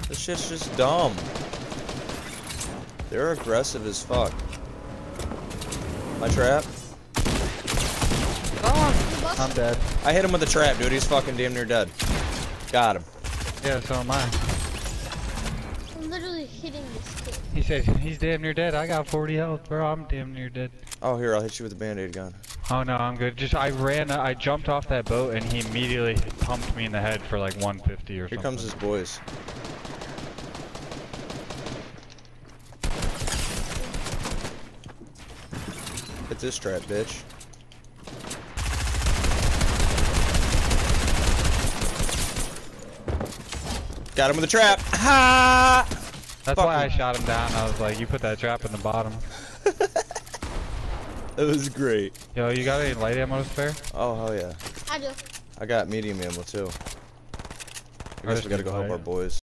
This shit's just dumb. They're aggressive as fuck. My trap? Oh, I'm dead. I hit him with the trap, dude. He's fucking damn near dead. Got him. Yeah, so am I. I'm literally hitting this kid. He said he's damn near dead. I got 40 health, bro. I'm damn near dead. Oh, here, I'll hit you with a band-aid gun. Oh no, I'm good. Just I jumped off that boat and he immediately pumped me in the head for like 150 or something. Here comes his boys. Hit this trap, bitch. Got him with a trap. Ha! That's why I shot him down. I was like, you put that trap in the bottom. That was great. Yo, you got any light ammo to spare? Oh, hell yeah. I do. I got medium ammo too. I guess we gotta go help our boys.